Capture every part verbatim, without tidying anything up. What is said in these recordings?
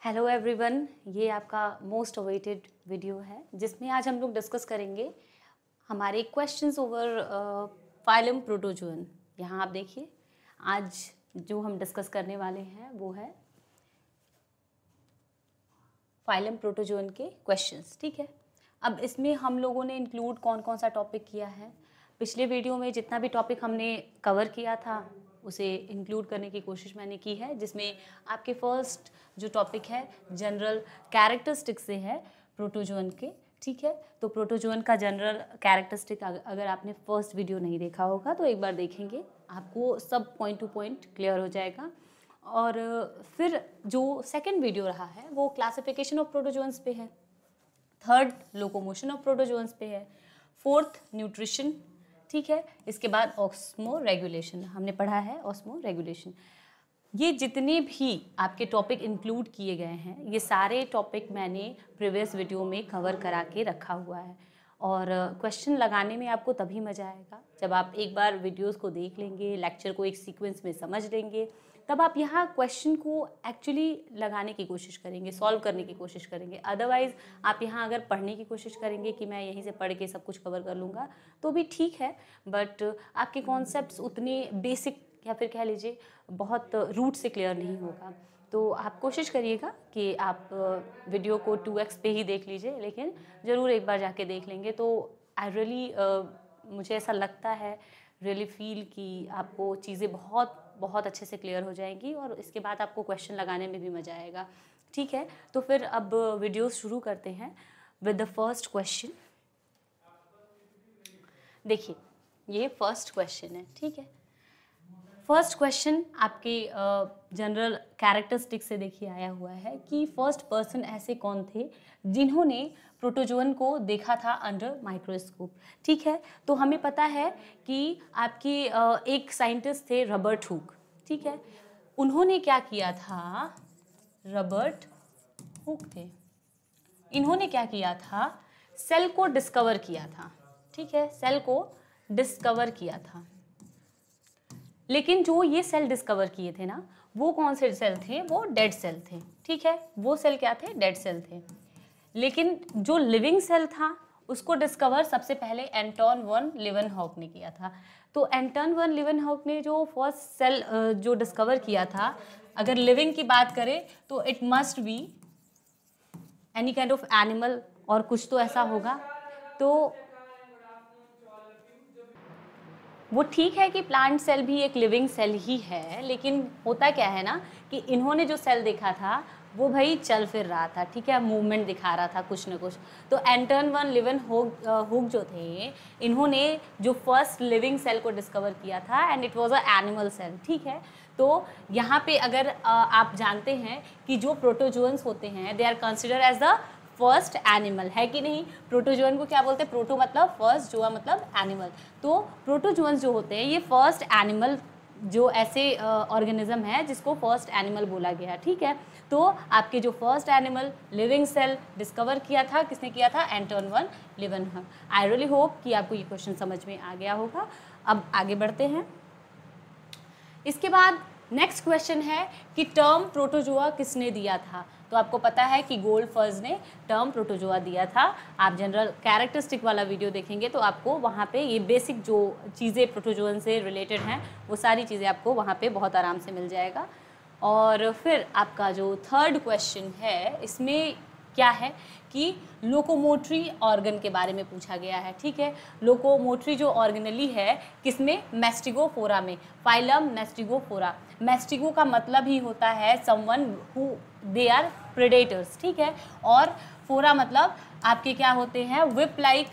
Hello everyone, ये आपका most awaited video है जिसमें आज हम लोग डिस्कस करेंगे हमारे क्वेश्चंस ओवर फाइलम प्रोटोजोअन। यहाँ आप देखिए, आज जो हम डिस्कस करने वाले हैं वो है फाइलम प्रोटोजोअन के क्वेश्चंस। ठीक है, अब इसमें हम लोगों ने इंक्लूड कौन कौन सा टॉपिक किया है। पिछले वीडियो में जितना भी टॉपिक हमने कवर किया था उसे इंक्लूड करने की कोशिश मैंने की है, जिसमें आपके फर्स्ट जो टॉपिक है जनरल कैरेक्टरिस्टिक्स से है प्रोटोजोअन के। ठीक है, तो प्रोटोजोअन का जनरल कैरेक्टरिस्टिक अगर आपने फर्स्ट वीडियो नहीं देखा होगा तो एक बार देखेंगे, आपको सब पॉइंट टू पॉइंट क्लियर हो जाएगा। और फिर जो सेकंड वीडियो रहा है वो क्लासिफिकेशन ऑफ प्रोटोजोअन्स पे है, थर्ड लोकोमोशन ऑफ प्रोटोजोअन्स पे है, फोर्थ न्यूट्रिशन। ठीक है, इसके बाद ऑस्मो रेगुलेशन हमने पढ़ा है, ऑस्मो रेगुलेशन। ये जितने भी आपके टॉपिक इंक्लूड किए गए हैं ये सारे टॉपिक मैंने प्रीवियस वीडियो में कवर करा के रखा हुआ है। और क्वेश्चन लगाने में आपको तभी मज़ा आएगा जब आप एक बार वीडियोस को देख लेंगे, लेक्चर को एक सीक्वेंस में समझ लेंगे, तब आप यहाँ क्वेश्चन को एक्चुअली लगाने की कोशिश करेंगे, सॉल्व करने की कोशिश करेंगे। अदरवाइज़ आप यहाँ अगर पढ़ने की कोशिश करेंगे कि मैं यहीं से पढ़ के सब कुछ कवर कर लूँगा तो भी ठीक है, बट आपके कॉन्सेप्ट्स उतने बेसिक या फिर कह लीजिए बहुत रूट से क्लियर नहीं होगा। तो आप कोशिश करिएगा कि आप वीडियो को टू एक्स पे ही देख लीजिए, लेकिन ज़रूर एक बार जाके देख लेंगे तो आई रियली मुझे ऐसा लगता है, रियली फील कि आपको चीज़ें बहुत बहुत अच्छे से क्लियर हो जाएंगी और इसके बाद आपको क्वेश्चन लगाने में भी मज़ा आएगा। ठीक है, तो फिर अब वीडियो शुरू करते हैं विद द फर्स्ट क्वेश्चन। देखिए, ये फर्स्ट क्वेश्चन है। ठीक है, फर्स्ट क्वेश्चन आपके जनरल uh, कैरेक्टरिस्टिक से देखिए आया हुआ है कि फर्स्ट पर्सन ऐसे कौन थे जिन्होंने प्रोटोजोअन को देखा था अंडर माइक्रोस्कोप। ठीक है, तो हमें पता है कि आपकी uh, एक साइंटिस्ट थे रॉबर्ट हुक। ठीक है, उन्होंने क्या किया था, रॉबर्ट हुक थे, इन्होंने क्या किया था, सेल को डिस्कवर किया था। ठीक है, सेल को डिस्कवर किया था, लेकिन जो ये सेल डिस्कवर किए थे ना वो कौन से सेल थे, वो डेड सेल थे। ठीक है, वो सेल क्या थे, डेड सेल थे। लेकिन जो लिविंग सेल था उसको डिस्कवर सबसे पहले एंटोन वन लीवनहॉक ने किया था। तो एंटोन वन लीवनहॉक ने जो फर्स्ट सेल जो डिस्कवर किया था, अगर लिविंग की बात करें तो it must be any kind of animal, और कुछ तो ऐसा होगा। तो वो ठीक है कि प्लांट सेल भी एक लिविंग सेल ही है, लेकिन होता क्या है ना कि इन्होंने जो सेल देखा था वो भाई चल फिर रहा था। ठीक है, मूवमेंट दिखा रहा था कुछ न कुछ। तो एंटोन वन लीवनहॉक हुक जो थे, इन्होंने जो फर्स्ट लिविंग सेल को डिस्कवर किया था and it was a animal cell. ठीक है, तो यहाँ पे अगर आप जानते हैं कि जो प्रोटोजोअन्स होते हैं they are consider as the first animal, है कि नहीं। प्रोटोजोअन को क्या बोलते हैं, प्रोटो मतलब फर्स्ट, जोआ मतलब एनिमल। तो प्रोटोजोअन्स जो होते हैं ये फर्स्ट एनिमल, जो ऐसे ऑर्गेनिज्म है जिसको फर्स्ट एनिमल बोला गया। ठीक है, तो आपके जो first animal living cell discover किया था, किसने किया था, Anton van Leeuwenhoek. I really hope कि आपको ये क्वेश्चन समझ में आ गया होगा। अब आगे बढ़ते हैं। इसके बाद नेक्स्ट क्वेश्चन है कि टर्म प्रोटोजोआ किसने दिया था। तो आपको पता है कि गोल्डफर्ज ने टर्म प्रोटोजोआ दिया था। आप जनरल कैरेक्टरिस्टिक वाला वीडियो देखेंगे तो आपको वहाँ पे ये बेसिक जो चीज़ें प्रोटोजोअन से रिलेटेड हैं वो सारी चीज़ें आपको वहाँ पे बहुत आराम से मिल जाएगा। और फिर आपका जो थर्ड क्वेश्चन है इसमें क्या है कि लोकोमोटरी ऑर्गन के बारे में पूछा गया है। ठीक है, लोकोमोटरी जो ऑर्गेनली है किसमें, मैस्टिगोफोरा में, फाइलम मैस्टिगोफोरा। मैस्टिगो का मतलब ही होता है someone who they are predators. ठीक है, और फोरा मतलब आपके क्या होते हैं, whip like,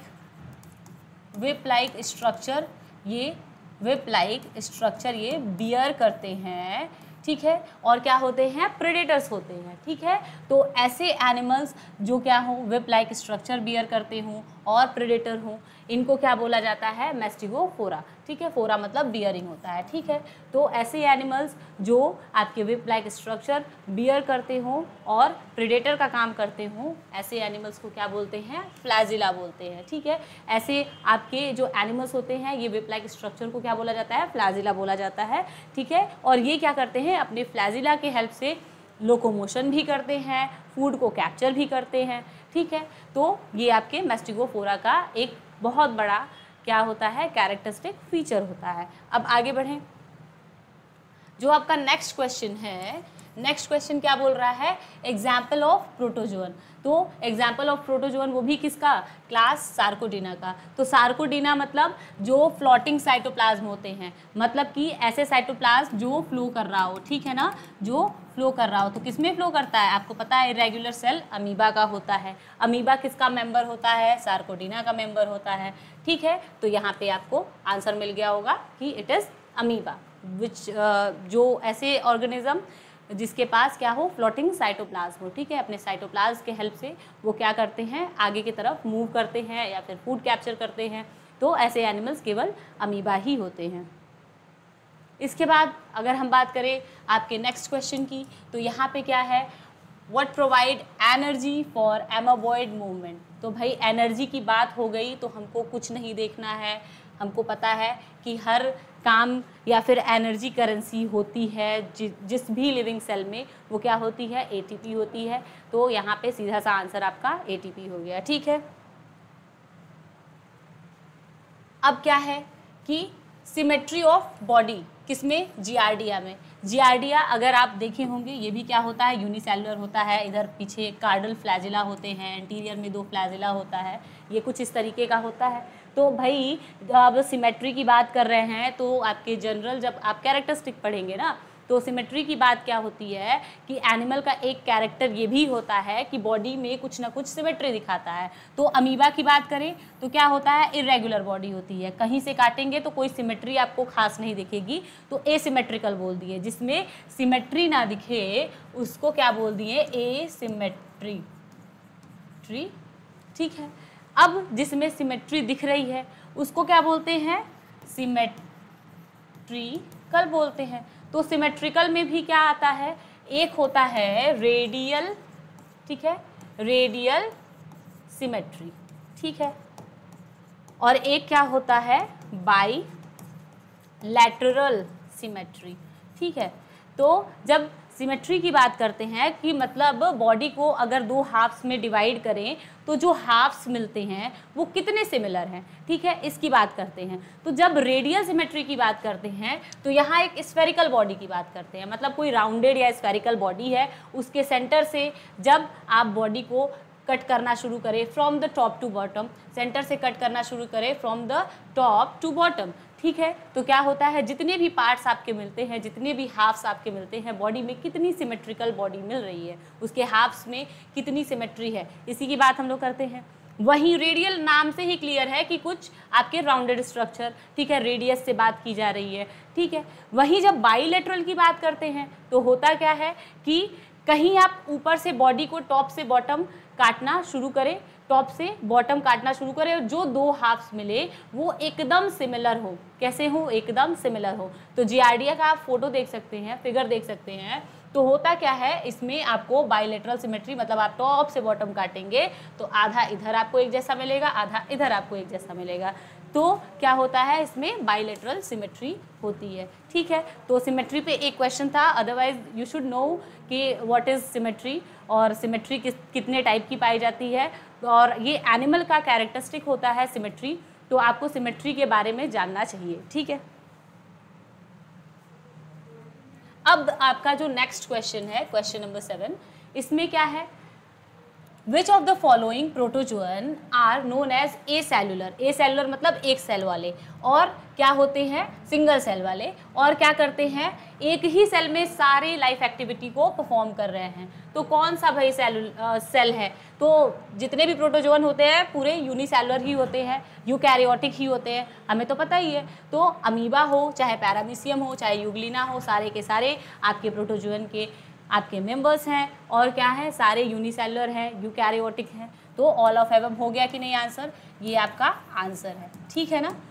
whip like structure, ये विप लाइक स्ट्रक्चर ये बियर करते हैं। ठीक है, और क्या होते हैं, प्रेडेटर्स होते हैं। ठीक है, तो ऐसे एनिमल्स जो क्या हो, विप लाइक स्ट्रक्चर बियर करते हों और प्रेडेटर हों, इनको क्या बोला जाता है, मैस्टिगोफोरा। ठीक है, फोरा मतलब बियरिंग होता है। ठीक है, तो ऐसे एनिमल्स जो आपके विप लाइक स्ट्रक्चर बियर करते हों और प्रेडेटर का काम करते हों, ऐसे एनिमल्स को क्या बोलते हैं, फ्लैजिला बोलते हैं। ठीक है, ऐसे आपके जो एनिमल्स होते हैं ये विप लाइक स्ट्रक्चर को क्या बोला जाता है, फ्लैजिला बोला जाता है। ठीक है, और ये क्या करते हैं, अपने फ्लैजिला के हेल्प से लोकोमोशन भी करते हैं, फूड को कैप्चर भी करते हैं, ठीक है। तो ये आपके मैस्टिगोफोरा का एक बहुत बड़ा क्या होता है, कैरेक्टरिस्टिक फीचर होता है। अब आगे बढ़ें, जो आपका नेक्स्ट क्वेश्चन है, नेक्स्ट क्वेश्चन क्या बोल रहा है, एग्जाम्पल ऑफ प्रोटोजोअन। तो एग्जाम्पल ऑफ प्रोटोजोअन वो भी किसका, क्लास सार्कोडीना का। तो सार्कोडीना मतलब जो फ्लोटिंग साइटोप्लाज्म होते हैं, मतलब कि ऐसे साइटोप्लाज्म जो फ्लो कर रहा हो, ठीक है ना, जो फ्लो कर रहा हो। तो किसमें फ्लो करता है, आपको पता है इरेगुलर सेल अमीबा का होता है। अमीबा किसका मेंबर होता है, सार्कोडीना का मेंबर होता है, ठीक है। तो यहाँ पे आपको आंसर मिल गया होगा कि इट इज़ अमीबा, विच जो ऐसे ऑर्गेनिज्म जिसके पास क्या हो, फ्लोटिंग साइटोप्लाज्म हो, ठीक है। अपने साइटोप्लाज्म के हेल्प से वो क्या करते हैं, आगे की तरफ मूव करते हैं या फिर फूड कैप्चर करते हैं। तो ऐसे एनिमल्स केवल अमीबा ही होते हैं। इसके बाद अगर हम बात करें आपके नेक्स्ट क्वेश्चन की, तो यहाँ पे क्या है, what provide energy for amoeboid movement. तो भाई एनर्जी की बात हो गई तो हमको कुछ नहीं देखना है, हमको पता है कि हर काम या फिर एनर्जी करेंसी होती है जि, जिस भी लिविंग सेल में, वो क्या होती है, एटीपी होती है। तो यहाँ पे सीधा सा आंसर आपका एटीपी हो गया, ठीक है। अब क्या है कि सिमेट्री ऑफ बॉडी किसमें, जियार्डिया में। जियार्डिया अगर आप देखे होंगे ये भी क्या होता है, यूनिसेलुलर होता है। इधर पीछे कार्डल फ्लैजिला होते हैं, एंटीरियर में दो फ्लैजिला होता है, ये कुछ इस तरीके का होता है। तो भाई अब सिमेट्री की बात कर रहे हैं तो आपके जनरल जब आप कैरेक्टरिस्टिक पढ़ेंगे ना, तो सिमेट्री की बात क्या होती है कि एनिमल का एक कैरेक्टर ये भी होता है कि बॉडी में कुछ ना कुछ सिमेट्री दिखाता है। तो अमीबा की बात करें तो क्या होता है, इरेगुलर बॉडी होती है, कहीं से काटेंगे तो कोई सिमेट्री आपको खास नहीं दिखेगी, तो एसिमेट्रिकल बोल दिए। जिसमें सिमेट्री ना दिखे उसको क्या बोल दिए, एसिमेट्री, ट्री, ठीक है। अब जिसमें सिमेट्री दिख रही है उसको क्या बोलते हैं, सिमेट्रिकल बोलते हैं। तो सिमेट्रिकल में भी क्या आता है, एक होता है रेडियल, ठीक है, रेडियल सिमेट्री, ठीक है, और एक क्या होता है, बाई लैटरल सिमेट्री, ठीक है। तो जब सिमेट्री की बात करते हैं कि मतलब बॉडी को अगर दो हाफ्स में डिवाइड करें तो जो हाफ्स मिलते हैं वो कितने सिमिलर हैं, ठीक है, इसकी बात करते हैं। तो जब रेडियल सिमेट्री की बात करते हैं तो यहाँ एक स्फेरिकल बॉडी की बात करते हैं, मतलब कोई राउंडेड या स्फेरिकल बॉडी है, उसके सेंटर से जब आप बॉडी को कट करना शुरू करें from the top to bottom, centre से कट करना शुरू करें from the top to bottom, ठीक है। तो क्या होता है, जितने भी पार्ट्स आपके मिलते हैं, जितने भी हाफ्स आपके मिलते हैं, बॉडी में कितनी सिमेट्रिकल बॉडी मिल रही है, उसके हाफ्स में कितनी सिमेट्री है, इसी की बात हम लोग करते हैं। वहीं रेडियल नाम से ही क्लियर है कि कुछ आपके राउंडेड स्ट्रक्चर, ठीक है, रेडियस से बात की जा रही है, ठीक है। वहीं जब बाईलेटरल की बात करते हैं तो होता क्या है कि कहीं आप ऊपर से बॉडी को टॉप से बॉटम काटना शुरू करें, टॉप से बॉटम काटना शुरू करें और जो दो हाफ्स मिले वो एकदम सिमिलर हो, कैसे हो, एकदम सिमिलर हो। तो जियार्डिया का आप फोटो देख सकते हैं, फिगर देख सकते हैं। तो होता क्या है, इसमें आपको बाइलेटरल सिमेट्री, मतलब आप टॉप से बॉटम काटेंगे तो आधा इधर आपको एक जैसा मिलेगा, आधा इधर आपको एक जैसा मिलेगा। तो क्या होता है, इसमें बाइलेटरल सिमेट्री होती है, ठीक है। तो सिमेट्री पे एक क्वेश्चन था, अदरवाइज यू शुड नो कि व्हाट इज सिमेट्री और सिमेट्री किस कितने टाइप की पाई जाती है, और ये एनिमल का कैरेक्टरिस्टिक होता है सिमेट्री। तो आपको सिमेट्री के बारे में जानना चाहिए, ठीक है। अब आपका जो नेक्स्ट क्वेश्चन है, क्वेश्चन नंबर सेवन, इसमें क्या है, which of the following protozoan are known as a cellular. A cellular मतलब एक सेल वाले, और क्या होते हैं, सिंगल सेल वाले, और क्या करते हैं, एक ही सेल में सारे लाइफ एक्टिविटी को परफॉर्म कर रहे हैं। तो कौन सा भाई सेल सेल है, तो जितने भी प्रोटोजोअन होते हैं पूरे यूनिसेलुलर ही होते हैं, यूकैरियोटिक ही होते हैं, हमें तो पता ही है। तो अमीबा हो, चाहे पैरामीशियम हो, चाहे यूग्लिना हो, सारे के सारे आपके प्रोटोजोअन के आपके मेंबर्स हैं, और क्या है, सारे यूनिसेलुलर हैं, यूकैरियोटिक हैं। तो ऑल ऑफ एवम हो गया कि नहीं आंसर, ये आपका आंसर है, ठीक है ना।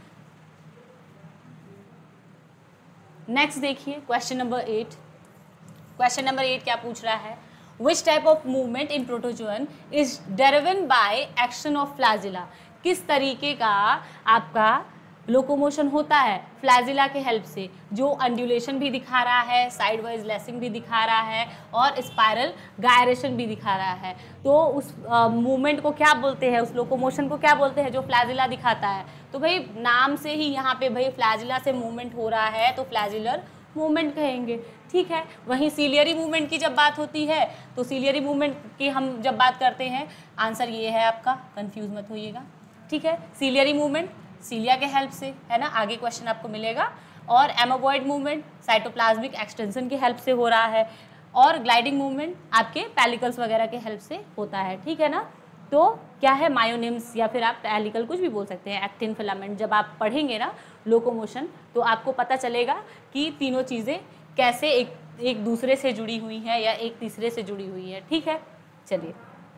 नेक्स्ट देखिए question number eight. Question number eight क्या पूछ रहा है, which type of movement in protozoan is driven by action of flagella. किस तरीके का आपका लोकोमोशन होता है फ्लैजिला के हेल्प से, जो अंडुलेशन भी दिखा रहा है, साइड वाइज लेसिंग भी दिखा रहा है और स्पाइरल गायरेशन भी दिखा रहा है। तो उस मूवमेंट को क्या बोलते हैं, उस लोकोमोशन को क्या बोलते हैं जो फ्लैजिला दिखाता है? तो भाई नाम से ही यहाँ पे भाई फ्लैजिला से मूवमेंट हो रहा है तो फ्लैजिलर मूवमेंट कहेंगे, ठीक है। वहीं सीलियरी मूवमेंट की जब बात होती है तो सीलियरी मूवमेंट की हम जब बात करते हैं, आंसर ये है आपका, कंफ्यूज मत होइएगा, ठीक है। सीलियरी मूवमेंट सीलिया के हेल्प से, है ना, आगे क्वेश्चन आपको मिलेगा। और एमोबॉइड मूवमेंट साइटोप्लाज्मिक एक्सटेंशन की हेल्प से हो रहा है, और ग्लाइडिंग मूवमेंट आपके पैलिकल्स वगैरह के हेल्प से होता है, ठीक है ना। तो क्या है, मायोनिम्स या फिर आप पैलिकल कुछ भी बोल सकते हैं, एक्टिन फिलामेंट। जब आप पढ़ेंगे ना लोकोमोशन तो आपको पता चलेगा कि तीनों चीज़ें कैसे एक एक दूसरे से जुड़ी हुई हैं या एक तीसरे से जुड़ी हुई है, ठीक है। चलिए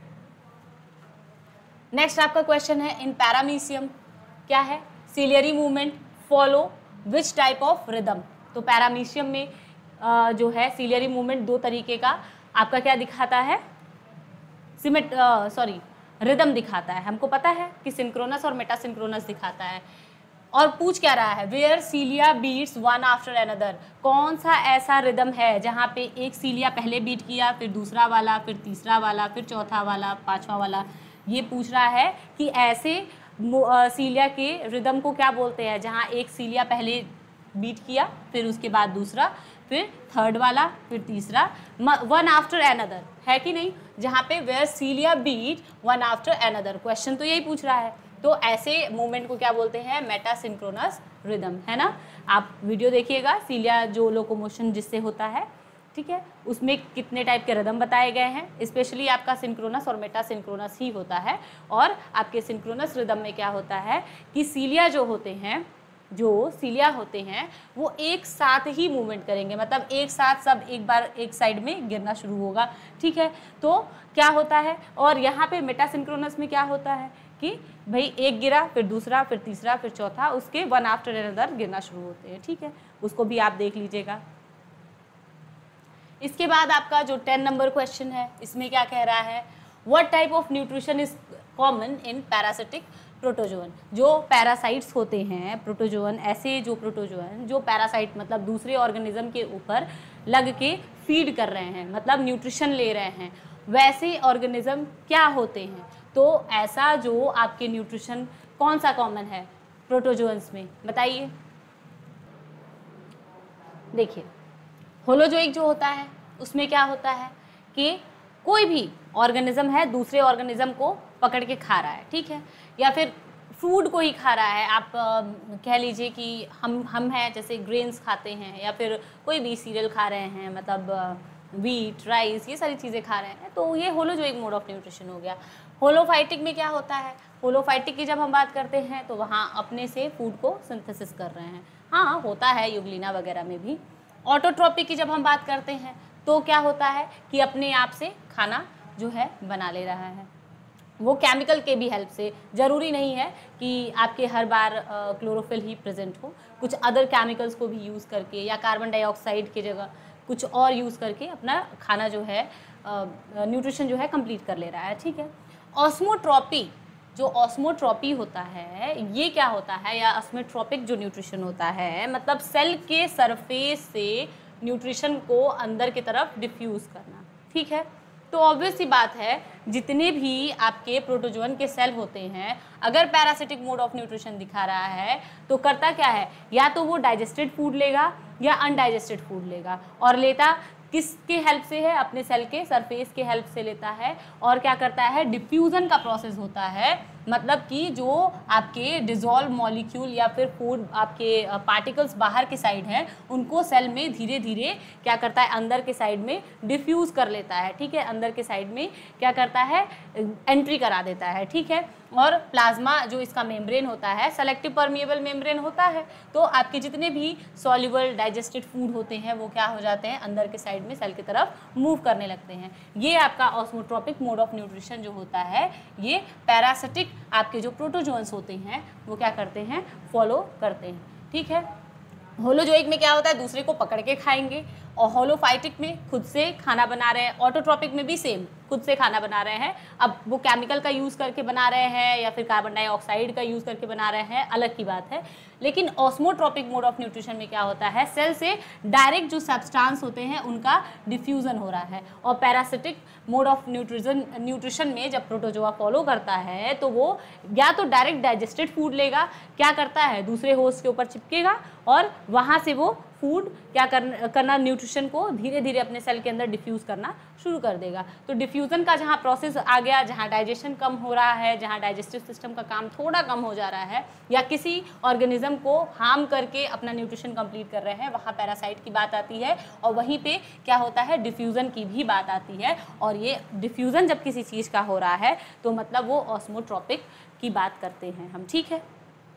नेक्स्ट आपका क्वेश्चन है, इन पैरामीशियम क्या है, ciliary movement follow which type of rhythm. तो पैरामीशियम में आ, जो है सीलियरी मूवमेंट दो तरीके का आपका क्या दिखाता है, सिमेट सॉरी रिदम दिखाता है। हमको पता है कि सिंक्रोनस और मेटा सिंक्रोनस दिखाता है। और पूछ क्या रहा है, where cilia beats one after another, कौन सा ऐसा रिदम है जहाँ पे एक सीलिया पहले बीट किया, फिर दूसरा वाला, फिर तीसरा वाला, फिर चौथा वाला, पांचवा वाला। ये पूछ रहा है कि ऐसे सीलिया के रिदम को क्या बोलते हैं, जहाँ एक सीलिया पहले बीट किया, फिर उसके बाद दूसरा, फिर थर्ड वाला, फिर तीसरा, वन आफ्टर अनदर, है कि नहीं, जहाँ पे where cilia beat one after another. Question तो यही पूछ रहा है। तो ऐसे मूवमेंट को क्या बोलते हैं, मेटा सिंक्रोनस रिदम, है ना। आप वीडियो देखिएगा, सीलिया जो लोकोमोशन जिससे होता है, ठीक है, उसमें कितने टाइप के रिदम बताए गए हैं। स्पेशली आपका सिंक्रोनस और मेटा सिंक्रोनस ही होता है। और आपके सिंक्रोनस रिदम में क्या होता है कि सीलिया जो होते हैं जो सीलिया होते हैं वो एक साथ ही मूवमेंट करेंगे, मतलब एक साथ सब एक बार एक साइड में गिरना शुरू होगा, ठीक है। तो क्या होता है, और यहाँ पे मेटा सिंक्रोनस में क्या होता है कि भाई एक गिरा, फिर दूसरा, फिर तीसरा, फिर चौथा, उसके वन आफ्टर अनदर गिरना शुरू होते हैं, ठीक है। उसको भी आप देख लीजिएगा। इसके बाद आपका जो टेन नंबर क्वेश्चन है, इसमें क्या कह रहा है, what type of nutrition is common in parasitic protozoan. जो पैरासाइट्स होते हैं प्रोटोजोअन, ऐसे जो प्रोटोजोअन जो पैरासाइट मतलब दूसरे ऑर्गेनिज्म के ऊपर लग के फीड कर रहे हैं, मतलब न्यूट्रिशन ले रहे हैं, वैसे ऑर्गेनिज्म क्या होते हैं। तो ऐसा जो आपके न्यूट्रिशन कौन सा कॉमन है प्रोटोजोअन्स में, बताइए। देखिए होलोजोइक जो होता है उसमें क्या होता है कि कोई भी ऑर्गेनिज्म है दूसरे ऑर्गेनिज्म को पकड़ के खा रहा है, ठीक है, या फिर फूड को ही खा रहा है। आप कह लीजिए कि हम हम हैं, जैसे ग्रेन्स खाते हैं या फिर कोई भी सीरियल खा रहे हैं, मतलब वीट, राइस, ये सारी चीज़ें खा रहे हैं, तो ये होलोजोइक मोड ऑफ न्यूट्रिशन हो गया। होलोफाइटिक में क्या होता है, होलोफाइटिक की जब हम बात करते हैं तो वहाँ अपने से फूड को सिंथेसिस कर रहे हैं, हाँ होता है यूग्लिना वगैरह में भी। ऑटोट्रॉपिक की जब हम बात करते हैं तो क्या होता है कि अपने आप से खाना जो है बना ले रहा है, वो केमिकल के भी हेल्प से। ज़रूरी नहीं है कि आपके हर बार क्लोरोफिल ही प्रेजेंट हो, कुछ अदर केमिकल्स को भी यूज़ करके या कार्बन डाइऑक्साइड की जगह कुछ और यूज़ करके अपना खाना जो है न्यूट्रिशन जो है कंप्लीट कर ले रहा है, ठीक है। ऑस्मोट्रॉपी, जो ऑस्मोट्रॉपी होता है ये क्या होता है, या ऑस्मोट्रॉपिक जो न्यूट्रिशन होता है, मतलब सेल के सरफेस से न्यूट्रिशन को अंदर की तरफ डिफ्यूज़ करना, ठीक है। तो ऑब्वियस सी बात है, जितने भी आपके प्रोटोजोअन के सेल होते हैं, अगर पैरासिटिक मोड ऑफ न्यूट्रिशन दिखा रहा है तो करता क्या है, या तो वो डाइजेस्टेड फूड लेगा या अनडाइजेस्टेड फूड लेगा, और लेता किसके हेल्प से है, अपने सेल के सरफेस के हेल्प से लेता है। और क्या करता है, डिफ्यूज़न का प्रोसेस होता है, मतलब कि जो आपके डिजॉल्व मॉलिक्यूल या फिर फूड आपके पार्टिकल्स बाहर की साइड हैं उनको सेल में धीरे धीरे क्या करता है, अंदर के साइड में डिफ्यूज़ कर लेता है, ठीक है, अंदर के साइड में क्या करता है, एंट्री करा देता है, ठीक है। और प्लाज्मा जो इसका मेम्ब्रेन होता है, सेलेक्टिव परमिएबल मेम्ब्रेन होता है, तो आपके जितने भी सॉल्युबल डाइजेस्टेड फूड होते हैं वो क्या हो जाते हैं, अंदर के साइड में सेल की तरफ मूव करने लगते हैं। ये आपका ऑस्मोट्रॉपिक मोड ऑफ न्यूट्रिशन जो होता है, ये पैरासिटिक आपके जो प्रोटोजोअन्स होते हैं वो क्या करते हैं, फॉलो करते हैं, ठीक है। होलोजोइक में क्या होता है, दूसरे को पकड़ के खाएंगे, और होलोफाइटिक में खुद से खाना बना रहे हैं। ऑटोट्रॉपिक में भी सेम, खुद से खाना बना रहे हैं। अब वो केमिकल का यूज़ करके बना रहे हैं या फिर कार्बन डाइऑक्साइड का यूज़ करके बना रहे हैं, अलग की बात है। लेकिन ऑस्मोट्रॉपिक मोड ऑफ न्यूट्रिशन में क्या होता है, सेल से डायरेक्ट जो सब्सटेंस होते हैं उनका डिफ्यूज़न हो रहा है। और parasitic mode of nutrition nutrition में जब प्रोटोजोआ फॉलो करता है तो वो या तो डायरेक्ट डाइजेस्टेड फूड लेगा, क्या करता है दूसरे होस्ट के ऊपर चिपकेगा और वहाँ से वो फूड क्या कर, करना न्यूट्रिशन को धीरे धीरे अपने सेल के अंदर डिफ्यूज़ करना शुरू कर देगा। तो डिफ्यूज़न का जहाँ प्रोसेस आ गया, जहाँ डाइजेशन कम हो रहा है, जहाँ डाइजेस्टिव सिस्टम का काम थोड़ा कम हो जा रहा है या किसी ऑर्गेनिज्म को हार्म करके अपना न्यूट्रिशन कंप्लीट कर रहे हैं, वहाँ पैरासाइट की बात आती है और वहीं पे क्या होता है, डिफ्यूज़न की भी बात आती है। और ये डिफ्यूज़न जब किसी चीज़ का हो रहा है तो मतलब वो ऑस्मोट्रॉपिक की बात करते हैं हम, ठीक है।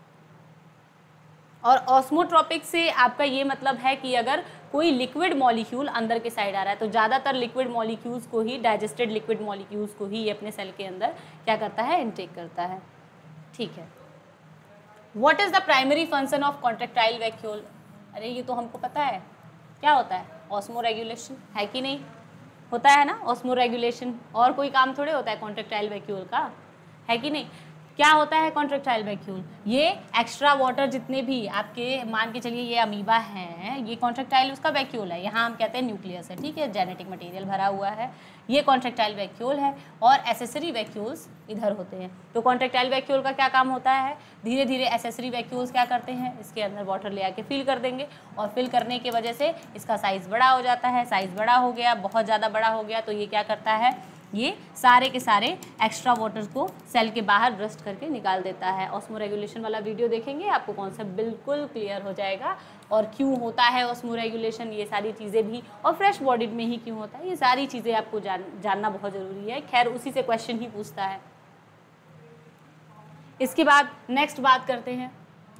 और ऑस्मोट्रॉपिक से आपका ये मतलब है कि अगर कोई लिक्विड मॉलिक्यूल अंदर के साइड आ रहा है तो ज़्यादातर लिक्विड मॉलिक्यूल्स को ही, डाइजेस्टेड लिक्विड मॉलिक्यूल्स को ही ये अपने सेल के अंदर क्या करता है, इनटेक करता है, ठीक है। What is the primary function of contractile vacuole? अरे ये तो हमको पता है क्या होता है, ऑस्मो रेगुलेशन, है कि नहीं? होता है ना ऑस्मो रेगुलेशन, और कोई काम थोड़े होता है कॉन्ट्रैक्टाइल वैक्यूल का, है कि नहीं? क्या होता है कॉन्ट्रैक्टाइल वैक्यूल? ये एक्स्ट्रा वाटर जितने भी आपके, मान के चलिए ये अमीबा हैं, ये कॉन्ट्रैक्टाइल उसका वैक्यूल है, यहाँ हम कहते हैं न्यूक्लियस है, ठीक है, जेनेटिक मटेरियल भरा हुआ है, ये कॉन्ट्रैक्टाइल वैक्यूल है और एसेसरी वैक्यूल्स इधर होते हैं। तो कॉन्ट्रैक्टाइल वैक्यूल का क्या काम होता है, धीरे धीरे एसेसरी वैक्यूल्स क्या करते हैं, इसके अंदर वाटर ले आके फिल कर देंगे और फिल करने की वजह से इसका साइज़ बड़ा हो जाता है। साइज़ बड़ा हो गया, बहुत ज़्यादा बड़ा हो गया तो ये क्या करता है, ये सारे के सारे एक्स्ट्रा वाटर्स को सेल के बाहर ब्रस्ट करके निकाल देता है। ऑस्मो रेगुलेशन वाला वीडियो देखेंगे, आपको कॉन्सेप्ट बिल्कुल क्लियर हो जाएगा और क्यों होता है ऑस्मो रेगुलेशन, ये सारी चीज़ें भी, और फ्रेश बॉडीड में ही क्यों होता है, ये सारी चीज़ें आपको जान जानना बहुत ज़रूरी है। खैर उसी से क्वेश्चन ही पूछता है। इसके बाद नेक्स्ट बात करते हैं,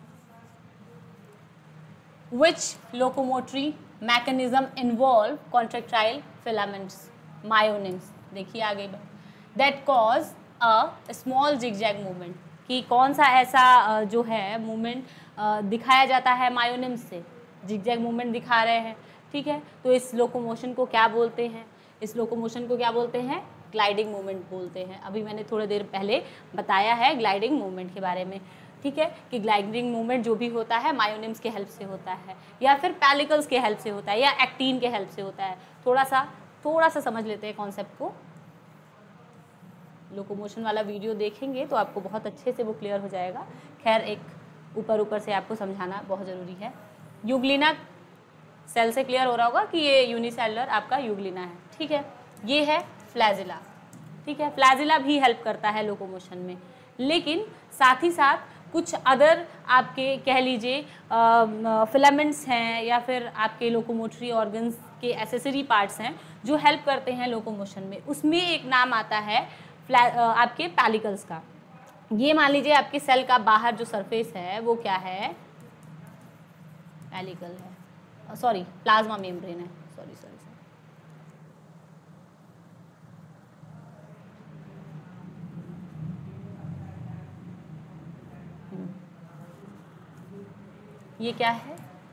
which locomotory mechanism involve contractile filaments, myonemes, देखिए आगे, that cause a small zigzag movement, कि कौन सा ऐसा जो है मूवमेंट दिखाया जाता है मायोनिम्स से, जिगजैग मूवमेंट दिखा रहे हैं, ठीक है। तो इस लोकोमोशन को क्या बोलते हैं, इस लोकोमोशन को क्या बोलते हैं, ग्लाइडिंग मूवमेंट बोलते हैं। अभी मैंने थोड़ी देर पहले बताया है ग्लाइडिंग मूवमेंट के बारे में, ठीक है, कि ग्लाइडिंग मूवमेंट जो भी होता है मायोनिम्स के हेल्प से होता है या फिर पैलिकल्स के हेल्प से होता है या एक्टिन के हेल्प से होता है। थोड़ा सा थोड़ा सा समझ लेते हैं कॉन्सेप्ट को। लोकोमोशन वाला वीडियो देखेंगे तो आपको बहुत अच्छे से वो क्लियर हो जाएगा। खैर एक ऊपर ऊपर से आपको समझाना बहुत ज़रूरी है। यूग्लिना सेल से क्लियर हो रहा होगा कि ये यूनिसेलुलर आपका यूग्लिना है, ठीक है। ये है फ्लैजिला, ठीक है, फ्लैजिला भी हेल्प करता है लोकोमोशन में, लेकिन साथ ही साथ कुछ अदर आपके कह लीजिए फिलामेंट्स हैं या फिर आपके लोकोमोटरी ऑर्गन्स के एसेसरी पार्ट्स हैं जो हेल्प करते हैं लोकोमोशन में। उसमें एक नाम आता है आपके पैलिकल्स का। ये मान लीजिए आपके सेल का बाहर जो सरफेस है वो क्या है, पैलिकल है, सॉरी प्लाज्मा मेम्ब्रेन है, सॉरी सॉरी सॉरी ये क्या है,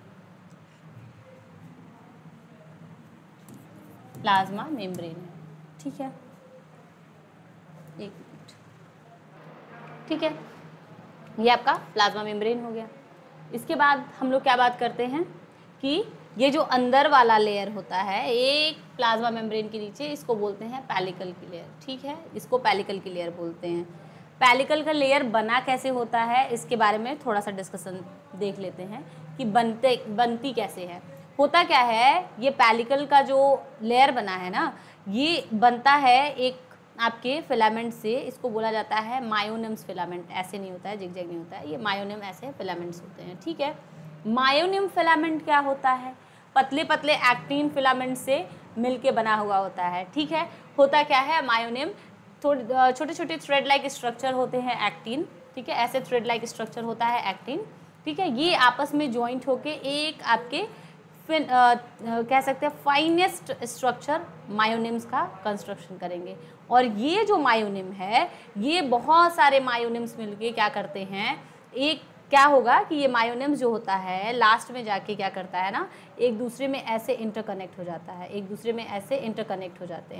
प्लाज्मा मेम्ब्रेन है, ठीक है, एक मिनट, ठीक है, ये आपका प्लाज्मा मेम्ब्रेन हो गया। इसके बाद हम लोग क्या बात करते हैं कि ये जो अंदर वाला लेयर होता है एक प्लाज्मा मेम्ब्रेन के नीचे, इसको बोलते हैं पैलिकल की लेयर, ठीक है, इसको पैलिकल की लेयर बोलते हैं। पैलिकल का लेयर बना कैसे होता है इसके बारे में थोड़ा सा डिस्कशन देख लेते हैं कि बनते बनती कैसे है। होता क्या है, ये पैलिकल का जो लेयर बना है ना, ये बनता है एक आपके फिलामेंट से, इसको बोला जाता है मायोनिम्स फिलामेंट। ऐसे नहीं होता है, जिगजैग नहीं होता है, ये मायोनिम ऐसे फिलामेंट्स होते हैं, ठीक है। मायोनिम फिलामेंट क्या होता है, पतले पतले एक्टिन फिलामेंट से मिलके बना हुआ होता है, ठीक है। होता क्या है, मायोनिम थोड़े छोटे छोटे थ्रेड लाइक स्ट्रक्चर होते हैं एक्टिन, ठीक है, ऐसे थ्रेड लाइक स्ट्रक्चर होता है एक्टिन, ठीक है। ये आपस में ज्वाइंट होके एक आपके फिन आ, आ, कह सकते हैं फाइनेस्ट स्ट्रक्चर मायोनिम्स का कंस्ट्रक्शन करेंगे। और ये जो मायोनिम है, ये बहुत सारे मायोनिम्स मिलके क्या करते हैं, एक क्या होगा कि ये मायोनिम्स जो होता है लास्ट में जाके क्या करता है ना, एक दूसरे में ऐसे इंटरकनेक्ट हो जाता है, एक दूसरे में ऐसे इंटरकनेक्ट हो जाते हैं।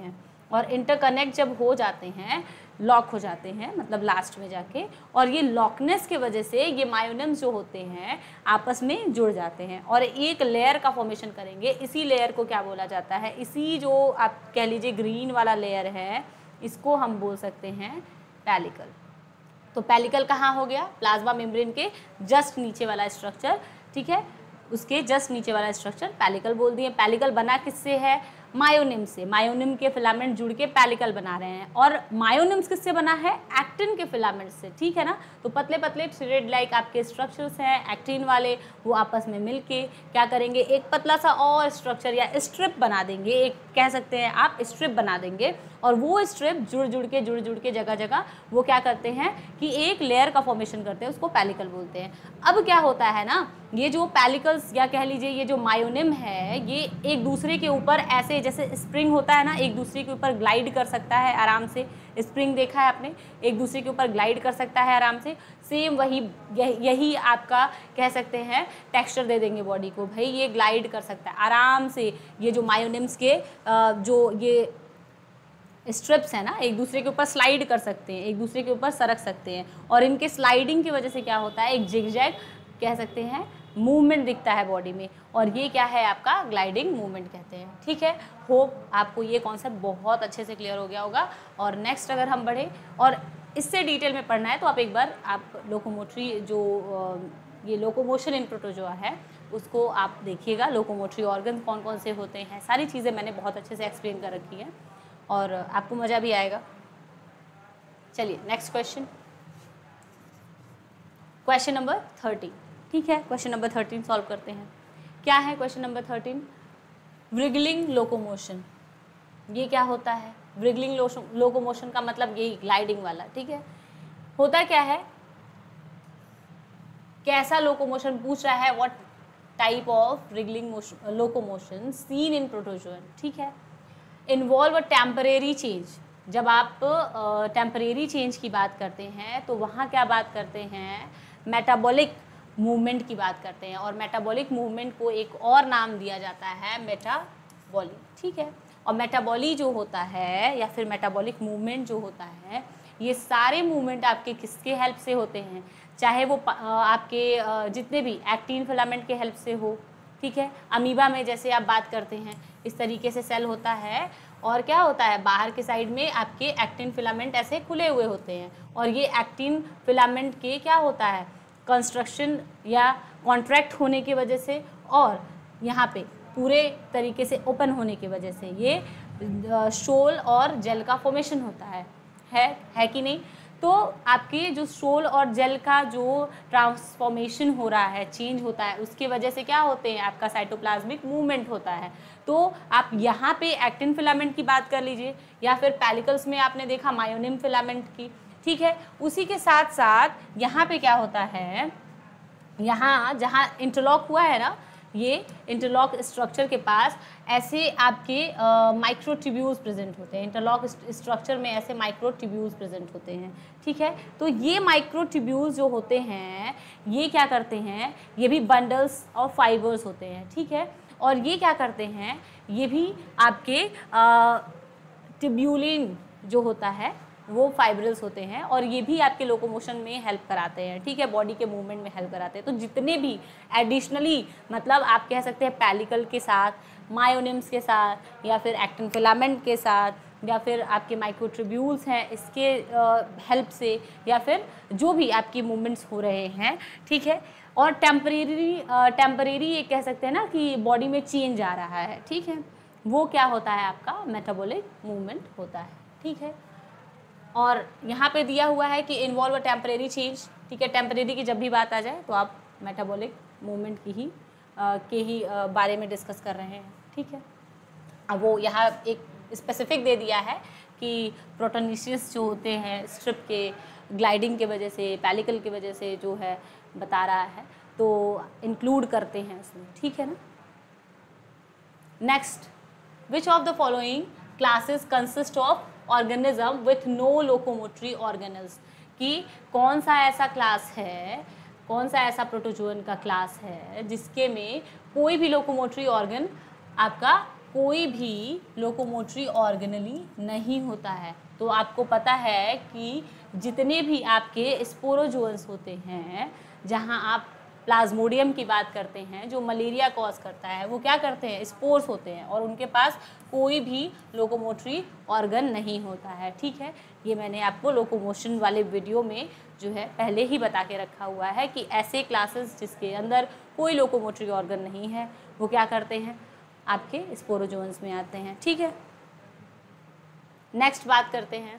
और इंटरकनेक्ट जब हो जाते हैं, लॉक हो जाते हैं मतलब लास्ट में जाके, और ये लॉकनेस के वजह से ये मायोनिम्स जो होते हैं आपस में जुड़ जाते हैं और एक लेयर का फॉर्मेशन करेंगे। इसी लेयर को क्या बोला जाता है, इसी जो आप कह लीजिए ग्रीन वाला लेयर है, इसको हम बोल सकते हैं पेलिकल। तो पेलिकल कहाँ हो गया, प्लाज्मा मेम्ब्रेन के जस्ट नीचे वाला स्ट्रक्चर, ठीक है, उसके जस्ट नीचे वाला स्ट्रक्चर पेलिकल बोल दिए। पेलिकल बना किससे है, मायोनिम से। मायोनिम के फिलामेंट जुड़ के पेलिकल बना रहे हैं, और मायोनिम्स किससे बना है, एक्टिन के फिलामेंट से, ठीक है ना। तो पतले पतले थ्रेड लाइक आपके स्ट्रक्चर्स हैं एक्टिन वाले, वो आपस में मिलके क्या करेंगे, एक पतला सा और स्ट्रक्चर या स्ट्रिप बना देंगे, एक कह सकते हैं आप स्ट्रिप बना देंगे, और वो स्ट्रिप जुड़ जुड़ के जुड़ जुड़ के जगह जगह वो क्या करते हैं कि एक लेयर का फॉर्मेशन करते हैं, उसको पेलिकल बोलते हैं। अब क्या होता है ना, ये जो पेलिकल्स या कह लीजिए ये जो मायोनिम है, ये एक दूसरे के ऊपर ऐसे जैसे स्प्रिंग होता है ना, एक दूसरे के ऊपर ग्लाइड कर सकता है आराम से। स्प्रिंग देखा है आपने, एक दूसरे के ऊपर ग्लाइड कर सकता है आराम से। सेम वही यही आपका कह सकते हैं टेक्सचर दे देंगे बॉडी को, भाई ये ग्लाइड कर सकता है आराम से। ये जो मायोनिम्स के जो ये स्ट्रिप्स है ना, एक दूसरे के ऊपर स्लाइड कर सकते हैं, एक दूसरे के ऊपर सरक सकते हैं, और इनके स्लाइडिंग की वजह से क्या होता है, एक जिगजैग कह सकते हैं मूवमेंट दिखता है बॉडी में, और ये क्या है आपका ग्लाइडिंग मूवमेंट कहते हैं, ठीक है। होप आपको ये कॉन्सेप्ट बहुत अच्छे से क्लियर हो गया होगा। और नेक्स्ट अगर हम बढ़े और इससे डिटेल में पढ़ना है तो आप एक बार आप लोकोमोटरी जो ये लोकोमोशन इन प्रोटोजोआ है उसको आप देखिएगा। लोकोमोटरी ऑर्गन कौन कौन से होते हैं, सारी चीज़ें मैंने बहुत अच्छे से एक्सप्लेन कर रखी है और आपको मज़ा भी आएगा। चलिए next question, question number thirteen, ठीक है। क्वेश्चन नंबर थर्टीन सॉल्व करते हैं। क्या है question number thirteen, wriggling locomotion. ये क्या होता है, व्रिगलिंग लोकोमोशन का मतलब यही ग्लाइडिंग वाला, ठीक है। होता क्या है, कैसा लोकोमोशन पूछ रहा है, what type of wriggling locomotion seen in protozoan, ठीक है। Involve a temporary change. जब आप टेम्परेरी uh, चेंज की बात करते हैं तो वहाँ क्या बात करते हैं, मेटाबॉलिक मूवमेंट की बात करते हैं, और मेटाबॉलिक मूवमेंट को एक और नाम दिया जाता है मेटाबॉली, ठीक है। और मेटाबॉली जो होता है या फिर मेटाबॉलिक मूवमेंट जो होता है, ये सारे मूवमेंट आपके किसके हेल्प से होते हैं, चाहे वो आपके जितने भी एक्टिन फिलामेंट के हेल्प से हो, ठीक है। अमीबा में जैसे आप बात करते हैं इस तरीके से सेल होता है, और क्या होता है बाहर के साइड में आपके एक्टिन फिलामेंट ऐसे खुले हुए होते हैं, और ये एक्टिन फिलामेंट के क्या होता है कंस्ट्रक्शन या कॉन्ट्रैक्ट होने की वजह से, और यहाँ पे पूरे तरीके से ओपन होने की वजह से ये शोल और जेल का फॉर्मेशन होता है है है कि नहीं। तो आपके जो शोल और जेल का जो ट्रांसफॉर्मेशन हो रहा है, चेंज होता है, उसके वजह से क्या होते हैं, आपका साइटोप्लाज्मिक मूवमेंट होता है। तो आप यहाँ पे एक्टिन फिलामेंट की बात कर लीजिए, या फिर पेलिकल्स में आपने देखा मायोनिम फिलामेंट की, ठीक है। उसी के साथ साथ यहाँ पे क्या होता है, यहाँ जहाँ इंटरलॉक हुआ है ना, ये इंटरलॉक स्ट्रक्चर के पास ऐसे आपके माइक्रोट्यूब्यूल्स प्रेजेंट होते हैं। इंटरलॉक स्ट्रक्चर में ऐसे माइक्रोट्यूब्यूल्स प्रेजेंट होते हैं, ठीक है। तो ये माइक्रोट्यूब्यूल्स जो होते हैं ये क्या करते हैं, ये भी बंडल्स ऑफ फाइबर्स होते हैं, ठीक है। और ये क्या करते हैं, ये भी आपके ट्यूब्यूलिन जो होता है वो फाइब्रिल्स होते हैं, और ये भी आपके लोकोमोशन में हेल्प कराते हैं, ठीक है, बॉडी के मूवमेंट में हेल्प कराते हैं। तो जितने भी एडिशनली मतलब आप कह सकते हैं पेलिकल के साथ, मायोनिम्स के साथ, या फिर एक्टिन फिलामेंट के साथ, या फिर आपके माइक्रोट्यूब्यूल्स हैं इसके हेल्प से, या फिर जो भी आपकी मूवमेंट्स हो रहे हैं, ठीक है। और टेम्परेरी टेम्परेरी ये कह सकते हैं ना कि बॉडी में चेंज आ रहा है, ठीक है, वो क्या होता है आपका मेटाबॉलिक मूवमेंट होता है, ठीक है। और यहाँ पे दिया हुआ है कि इन्वॉल्व अ टेम्परेरी चेंज, ठीक है। टेम्परेरी की जब भी बात आ जाए तो आप मेटाबॉलिक मूवमेंट की ही आ, के ही आ, बारे में डिस्कस कर रहे हैं, ठीक है। अब वो यहाँ एक स्पेसिफिक दे दिया है कि प्रोटोनीशियस जो होते हैं स्ट्रिप के ग्लाइडिंग के वजह से, पेलिकल की वजह से जो है बता रहा है, तो इंक्लूड करते हैं इसमें, ठीक है ना। Next, which of the following classes consist of organism with no locomotory organelles, कि कौन सा ऐसा क्लास है, कौन सा ऐसा प्रोटोजोअन का क्लास है जिसके में कोई भी लोकोमोटरी ऑर्गन आपका कोई भी लोकोमोटरी ऑर्गेनली नहीं होता है। तो आपको पता है कि जितने भी आपके स्पोरोजोअन्स होते हैं, जहाँ आप प्लाज्मोडियम की बात करते हैं जो मलेरिया कॉज करता है, वो क्या करते हैं, स्पोर्स होते हैं और उनके पास कोई भी लोकोमोटरी ऑर्गन नहीं होता है। ठीक है, ये मैंने आपको लोकोमोशन वाले वीडियो में जो है पहले ही बता के रखा हुआ है कि ऐसे क्लासेस जिसके अंदर कोई लोकोमोटरी ऑर्गन नहीं है वो क्या करते हैं, आपके स्पोरोजोअन्स में आते हैं। ठीक है, नेक्स्ट बात करते हैं,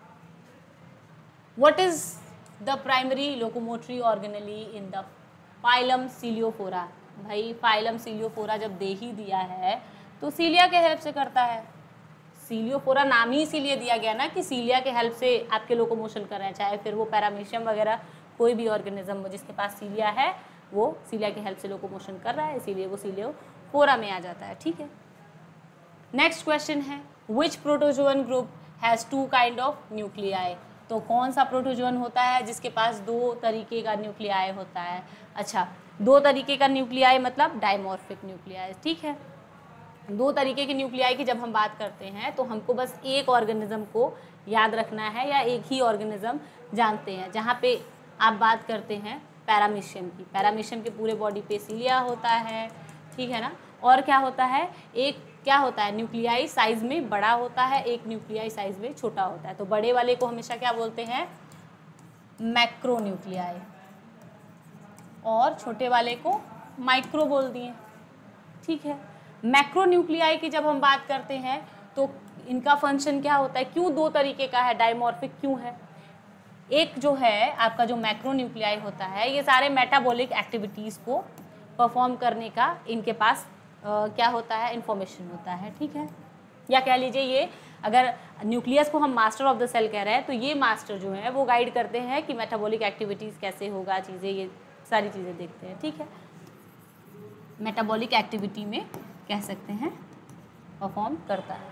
what is the primary locomotory organelle in the phylum Ciliophora. भाई फाइलम सीलियोफोरा जब दे ही दिया है तो सीलिया के हेल्प से करता है। सीलियोफोरा नाम ही इसीलिए दिया गया ना कि सीलिया के हेल्प से आपके लोकोमोशन कर रहे हैं, चाहे फिर वो पैरामीशियम वगैरह कोई भी ऑर्गेनिज्म हो जिसके पास सीलिया है वो सीलिया के हेल्प से लोकोमोशन कर रहा है, इसीलिए वो सीलियोफोरा में आ जाता है। ठीक है, नेक्स्ट क्वेश्चन है, which protozoan group has two kind of nuclei. तो कौन सा प्रोटोजोअन होता है जिसके पास दो तरीके का न्यूक्लियाई होता है। अच्छा, दो तरीके का न्यूक्लियाई मतलब डाइमॉर्फिक न्यूक्लियाई। ठीक है, दो तरीके के न्यूक्लियाई की जब हम बात करते हैं तो हमको बस एक ऑर्गेनिज्म को याद रखना है या एक ही ऑर्गेनिज्म जानते हैं। जहाँ पे आप बात करते हैं पैरामीशियम की, पैरामीशियम के पूरे बॉडी पे सीलिया होता है। ठीक है ना, और क्या होता है, एक क्या होता है, न्यूक्लियाई साइज में बड़ा होता है, एक न्यूक्लियाई साइज में छोटा होता है। तो बड़े वाले को हमेशा क्या बोलते हैं, मैक्रो न्यूक्लियाई, और छोटे वाले को माइक्रो बोल दिए। ठीक है, मैक्रो न्यूक्लियाई की जब हम बात करते हैं तो इनका फंक्शन क्या होता है, क्यों दो तरीके का है, डाइमॉर्फिक क्यों है। एक जो है आपका जो मैक्रो न्यूक्लियाई होता है, ये सारे मेटाबॉलिक एक्टिविटीज़ को परफॉर्म करने का इनके पास Uh, क्या होता है, इंफॉर्मेशन होता है। ठीक है, या कह लीजिए ये अगर न्यूक्लियस को हम मास्टर ऑफ द सेल कह रहे हैं तो ये मास्टर जो है वो गाइड करते हैं कि मेटाबॉलिक एक्टिविटीज़ कैसे होगा, चीज़ें, ये सारी चीज़ें देखते हैं। ठीक है, मेटाबॉलिक एक्टिविटी में कह सकते हैं परफॉर्म करता है।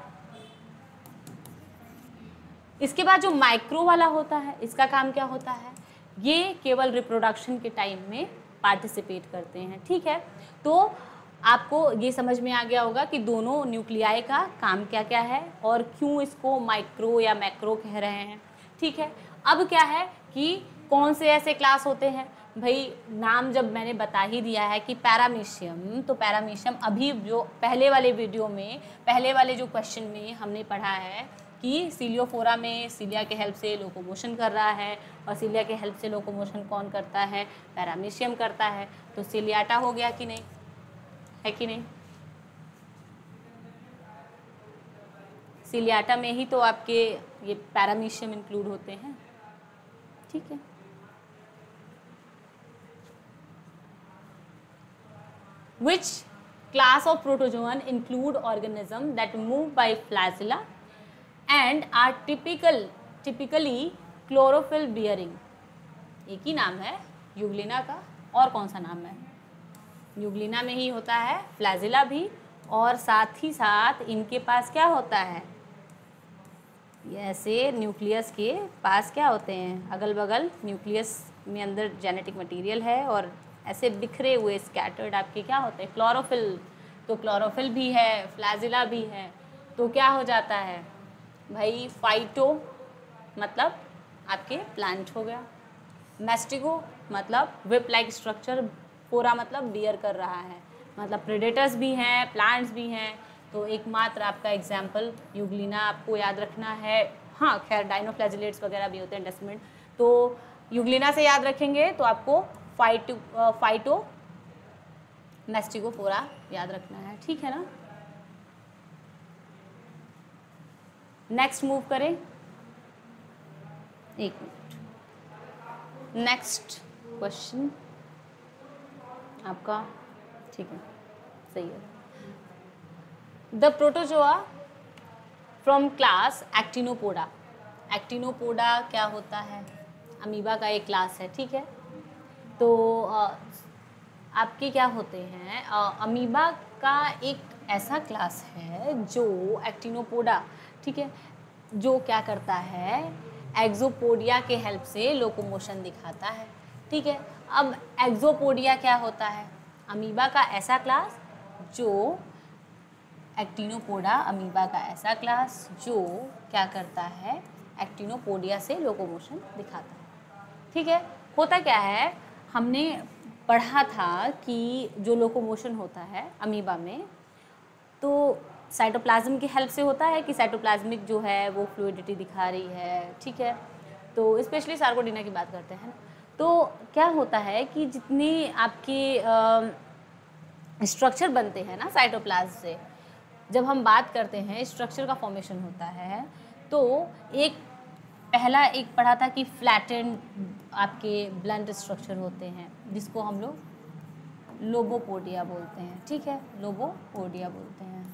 इसके बाद जो माइक्रो वाला होता है, इसका काम क्या होता है, ये केवल रिप्रोडक्शन के टाइम में पार्टिसिपेट करते हैं। ठीक है, तो आपको ये समझ में आ गया होगा कि दोनों न्यूक्लियाई का काम क्या क्या है और क्यों इसको माइक्रो या मैक्रो कह रहे हैं। ठीक है, अब क्या है कि कौन से ऐसे क्लास होते हैं, भाई नाम जब मैंने बता ही दिया है कि पैरामीशियम, तो पैरामीशियम अभी जो पहले वाले वीडियो में, पहले वाले जो क्वेश्चन में हमने पढ़ा है कि सीलियोफोरा में सीलिया के हेल्प से लोकोमोशन कर रहा है, और सीलिया के हेल्प से लोकोमोशन कौन करता है, पैरामीशियम करता है। तो सीलियाटा हो गया कि नहीं, है कि नहीं, सीलियाटा में ही तो आपके ये पैरामीशियम इंक्लूड होते हैं। ठीक है, which class of protozoan include organism that move by flagella and are typical typically chlorophyll bearing। एक ही नाम है यूग्लिना का, और कौन सा नाम है, यूग्लिना में ही होता है फ्लैजिला भी, और साथ ही साथ इनके पास क्या होता है, ऐसे न्यूक्लियस के पास क्या होते हैं, अगल बगल न्यूक्लियस में अंदर जेनेटिक मटेरियल है और ऐसे बिखरे हुए स्कैटर्ड आपके क्या होते हैं, क्लोरोफिल। तो क्लोरोफिल भी है, फ्लैजिला भी है, तो क्या हो जाता है भाई, फाइटो मतलब आपके प्लांट हो गया, मैस्टिगो मतलब विप लाइक स्ट्रक्चर, फोरा मतलब बियर कर रहा है, मतलब प्रेडेटर्स भी हैं, प्लांट्स भी हैं। तो एकमात्र आपका एग्जाम्पल यूग्लिना आपको याद रखना है। हाँ खैर डाइनोफ्लैजिलेट्स वगैरह भी होते हैं, डेस्मिड, तो यूग्लिना से याद रखेंगे तो आपको फाइटो फाइटो मैस्टिगोफोरा याद रखना है। ठीक है ना, नेक्स्ट मूव करें, एक मिनट, नेक्स्ट क्वेश्चन आपका, ठीक है, सही है। The protozoa from class Actinopoda. Actinopoda क्या होता है, अमीबा का एक क्लास है। ठीक है, तो आपके क्या होते हैं, अमीबा का एक ऐसा क्लास है जो एक्टिनोपोडा, ठीक है, जो क्या करता है, एक्सोपोडिया के हेल्प से लोकोमोशन दिखाता है। ठीक है, अब एक्सोपोडिया क्या होता है, अमीबा का ऐसा क्लास जो एक्टिनोपोडा अमीबा का ऐसा क्लास जो क्या करता है, एक्टिनोपोडिया से लोकोमोशन दिखाता है। ठीक है, होता क्या है, हमने पढ़ा था कि जो लोकोमोशन होता है अमीबा में तो साइटोप्लाज्म की हेल्प से होता है कि साइटोप्लाज्मिक जो है वो फ्लूइडिटी दिखा रही है। ठीक है, तो स्पेशली सार्कोडीना की बात करते हैं ना, तो क्या होता है कि जितने आपके स्ट्रक्चर बनते हैं ना साइटोप्लाज्म से, जब हम बात करते हैं स्ट्रक्चर का फॉर्मेशन होता है, तो एक पहला एक पढ़ा था कि फ्लैटेंड आपके ब्लंट स्ट्रक्चर होते हैं जिसको हम लोग लोबोपोडिया बोलते हैं। ठीक है, लोबोपोडिया बोलते हैं।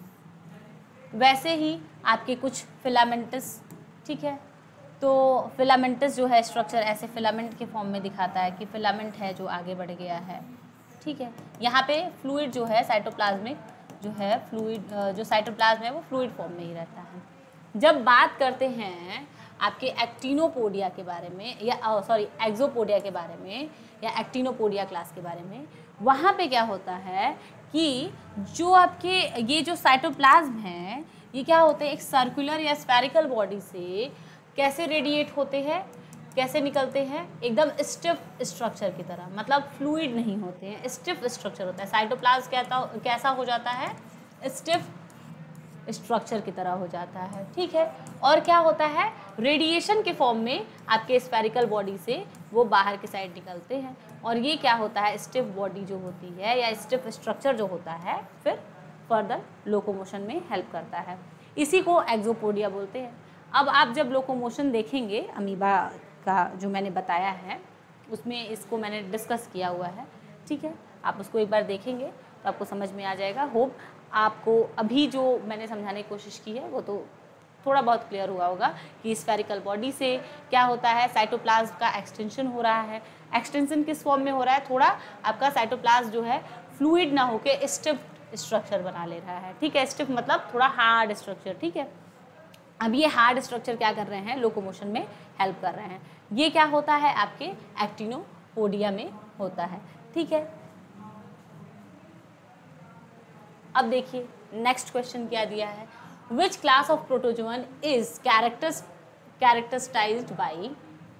वैसे ही आपके कुछ फिलामेंटस, ठीक है, तो फिलामेंटस जो है स्ट्रक्चर ऐसे फिलामेंट के फॉर्म में दिखाता है कि फिलामेंट है जो आगे बढ़ गया है। ठीक है, यहाँ पे फ्लूइड जो है साइटोप्लाज्मिक जो है फ्लूइड जो साइटोप्लाज्म है वो फ्लूइड फॉर्म में ही रहता है। जब बात करते हैं आपके एक्टिनोपोडिया के बारे में या सॉरी एक्सोपोडिया के बारे में या एक्टिनोपोडिया क्लास के बारे में, वहाँ पे क्या होता है कि जो आपके ये जो साइटोप्लाज्म हैं ये क्या होते हैं, एक सर्कुलर या स्फेरिकल बॉडी से कैसे रेडिएट होते हैं, कैसे निकलते हैं, एकदम स्टिफ स्ट्रक्चर की तरह, मतलब फ्लूइड नहीं होते हैं, स्टिफ स्ट्रक्चर होता है। साइटोप्लाज्म कहता कैसा हो जाता है, स्टिफ स्ट्रक्चर की तरह हो जाता है। ठीक है, और क्या होता है, रेडिएशन के फॉर्म में आपके स्फेरिकल बॉडी से वो बाहर की साइड निकलते हैं, और ये क्या होता है, स्टिफ बॉडी जो होती है या स्टिफ स्ट्रक्चर जो होता है फिर फर्दर लोकोमोशन में हेल्प करता है। इसी को एक्सोपोडिया बोलते हैं। अब आप जब लोकोमोशन देखेंगे अमीबा का जो मैंने बताया है उसमें इसको मैंने डिस्कस किया हुआ है। ठीक है, आप उसको एक बार देखेंगे तो आपको समझ में आ जाएगा। होप आपको अभी जो मैंने समझाने की कोशिश की है वो तो थोड़ा बहुत क्लियर हुआ होगा कि स्फेरिकल बॉडी से क्या होता है, साइटोप्लाज्म का एक्सटेंशन हो रहा है। एक्सटेंशन किस फॉर्म में हो रहा है, थोड़ा आपका साइटोप्लाज्म जो है फ्लूइड ना होके स्टिफ स्ट्रक्चर बना ले रहा है। ठीक है, स्टिफ मतलब थोड़ा हार्ड स्ट्रक्चर। ठीक है, अब ये हार्ड स्ट्रक्चर क्या कर रहे हैं, लोकोमोशन में हेल्प कर रहे हैं। ये क्या होता है आपके एक्टिनोपोडिया में होता है। ठीक है, अब देखिए नेक्स्ट क्वेश्चन क्या दिया है, which class of protozoan is characters characterized by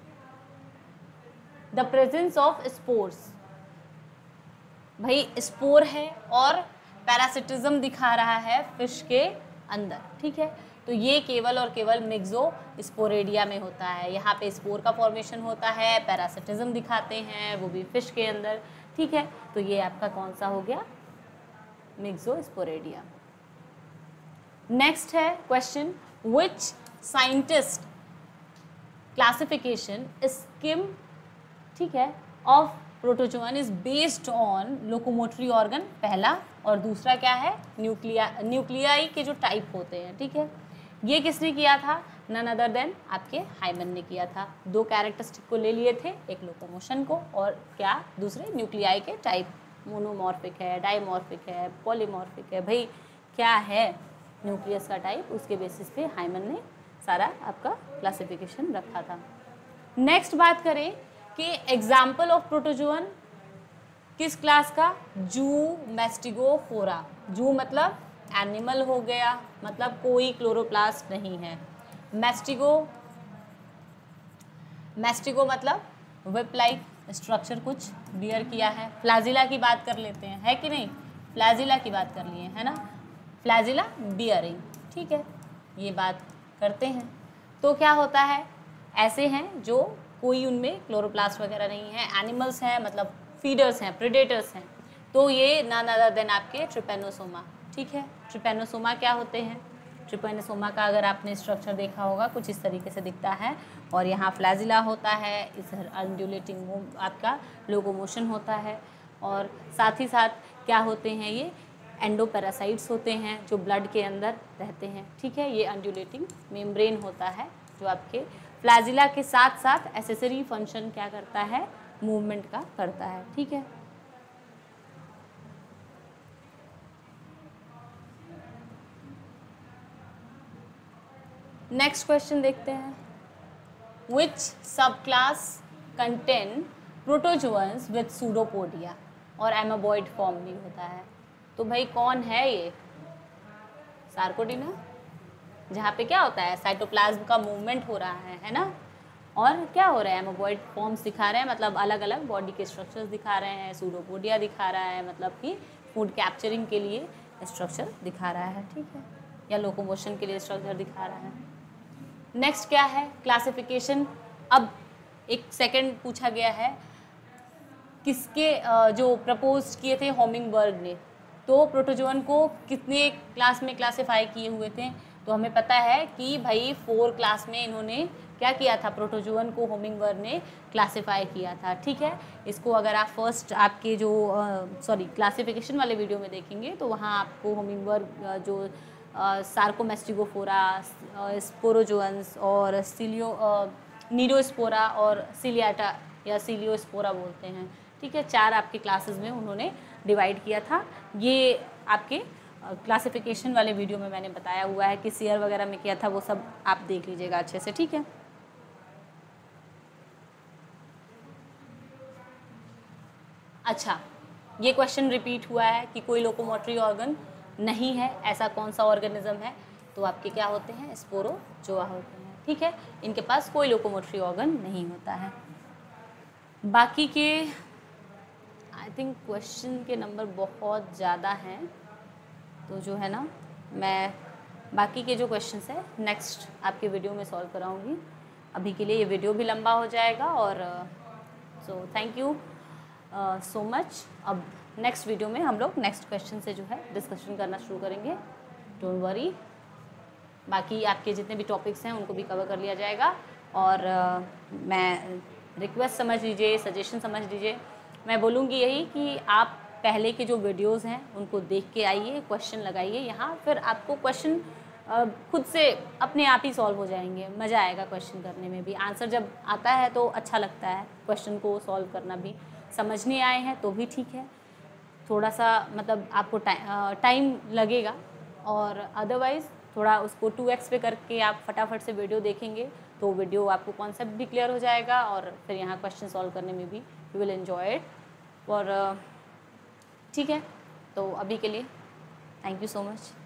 the presence of spores. भाई स्पोर है और पैरासिटिज्म दिखा रहा है फिश के अंदर। ठीक है, तो ये केवल और केवल मिक्सो स्पोरेडिया में होता है। यहाँ पे स्पोर का फॉर्मेशन होता है, पैरासिटिज्म दिखाते हैं, वो भी फिश के अंदर। ठीक है, तो ये आपका कौन सा हो गया, मिक्सो स्पोरेडिया। नेक्स्ट है question, which scientist classification scheme, ठीक है, of protozoan is based on locomotory organ, पहला, और दूसरा क्या है, न्यूक्लिया न्यूक्लियाई के जो टाइप होते हैं। ठीक है, ये किसने किया था, नन अदर देन आपके हाइमन ने किया था। दो कैरेक्टरिस्टिक को ले लिए थे, एक लोकोमोशन को और क्या दूसरे न्यूक्लियाई के टाइप, मोनोमॉर्फिक है, डाइमॉर्फिक है, पॉलीमॉर्फिक है, भाई क्या है न्यूक्लियस का टाइप, उसके बेसिस पे हाइमन ने सारा आपका क्लासिफिकेशन रखा था। नेक्स्ट बात करें कि एग्जाम्पल ऑफ प्रोटोजोअन किस क्लास का, जू मैस्टिगोफोरा। जू मतलब एनिमल हो गया, मतलब कोई क्लोरोप्लास्ट नहीं है। मैस्टिगो मैस्टिगो मतलब विप लाइक स्ट्रक्चर कुछ बियर किया है। फ्लैजिला की बात कर लेते हैं, है कि नहीं, फ्लैजिला की बात कर लिए है ना, फ्लैजिला बियरिंग। ठीक है, ये बात करते हैं। तो क्या होता है, ऐसे हैं जो कोई उनमें क्लोरोप्लास्ट वगैरह नहीं है, एनिमल्स हैं मतलब फीडर्स हैं, प्रेडेटर्स हैं। तो ये नन अदर देन आपके ट्रिपेनोसोमा। ठीक है, ट्रिपेनोसोमा क्या होते हैं, ट्रिपेनोसोमा का अगर आपने स्ट्रक्चर देखा होगा कुछ इस तरीके से दिखता है, और यहाँ फ्लैजिला होता है, इस अंडुलेटिंग आपका लोकोमोशन होता है, और साथ ही साथ क्या होते हैं, ये एंडोपैरासाइट्स होते हैं जो ब्लड के अंदर रहते हैं। ठीक है, ये अंडुलेटिंग मेम्ब्रेन होता है जो आपके फ्लैजिला के साथ साथ एसेसरी फंक्शन क्या करता है, मूवमेंट का करता है। ठीक है, नेक्स्ट क्वेश्चन देखते हैं, which sub class contain protozoans with pseudopodia, और एमोबॉइड फॉर्म भी होता है। तो भाई कौन है ये, सार्कोडीना, जहाँ पे क्या होता है, साइटोप्लाज्म का मूवमेंट हो रहा है है ना। और क्या हो रहा है, एमोबॉइड फॉर्म्स दिखा रहे हैं, मतलब अलग अलग बॉडी के स्ट्रक्चर्स दिखा रहे हैं। सूडोपोडिया दिखा रहा है, मतलब कि फूड कैप्चरिंग के लिए स्ट्रक्चर दिखा रहा है, ठीक है, या लोकोमोशन के लिए स्ट्रक्चर दिखा रहा है। नेक्स्ट क्या है, क्लासिफिकेशन। अब एक सेकंड पूछा गया है किसके जो प्रपोज किए थे होमिंगबर्ग ने, तो प्रोटोजोअन को कितने क्लास में क्लासिफाई किए हुए थे, तो हमें पता है कि भाई फोर क्लास में इन्होंने क्या किया था, प्रोटोजोअन को होमिंगबर्ग ने क्लासिफाई किया था, ठीक है। इसको अगर आप फर्स्ट आपके जो सॉरी क्लासिफिकेशन वाले वीडियो में देखेंगे तो वहाँ आपको होमिंगबर्ग जो सार्कोमेस्टिगोफोरा, स्पोरोजोअन्स और सिलियो नीरोस्पोरा और सिलियाटा या सिलियोस्पोरा बोलते हैं, ठीक है, चार आपके क्लासेस में उन्होंने डिवाइड किया था। ये आपके क्लासिफिकेशन वाले वीडियो में मैंने बताया हुआ है कि सीयर वगैरह में किया था, वो सब आप देख लीजिएगा अच्छे से, ठीक है। अच्छा, ये क्वेश्चन रिपीट हुआ है कि कोई लोकोमोटरी ऑर्गन नहीं है, ऐसा कौन सा ऑर्गेनिज्म है, तो आपके क्या होते हैं, स्पोरोजोआ होते हैं, ठीक है, इनके पास कोई लोकोमोटरी ऑर्गन नहीं होता है। बाकी के आई थिंक क्वेश्चन के नंबर बहुत ज़्यादा हैं, तो जो है ना मैं बाकी के जो क्वेश्चंस है नेक्स्ट आपके वीडियो में सॉल्व कराऊंगी। अभी के लिए ये वीडियो भी लंबा हो जाएगा, और so thank you so much. अब नेक्स्ट वीडियो में हम लोग नेक्स्ट क्वेश्चन से जो है डिस्कशन करना शुरू करेंगे, डोंट वरी। बाकी आपके जितने भी टॉपिक्स हैं उनको भी कवर कर लिया जाएगा, और uh, मैं रिक्वेस्ट समझ लीजिए, सजेशन समझ लीजिए, मैं बोलूँगी यही कि आप पहले के जो वीडियोस हैं उनको देख के आइए, क्वेश्चन लगाइए यहाँ, फिर आपको क्वेश्चन खुद से अपने आप ही सॉल्व हो जाएंगे, मज़ा आएगा क्वेश्चन करने में भी। आंसर जब आता है तो अच्छा लगता है, क्वेश्चन को सॉल्व करना भी। समझ नहीं आए हैं तो भी ठीक है, थोड़ा सा मतलब आपको टाइम लगेगा, और अदरवाइज़ थोड़ा उसको टू एक्स पे करके आप फटाफट से वीडियो देखेंगे तो वीडियो आपको कॉन्सेप्ट भी क्लियर हो जाएगा, और फिर यहाँ क्वेश्चन सॉल्व करने में भी यू विल एन्जॉय इट। और ठीक है, तो अभी के लिए थैंक यू सो मच।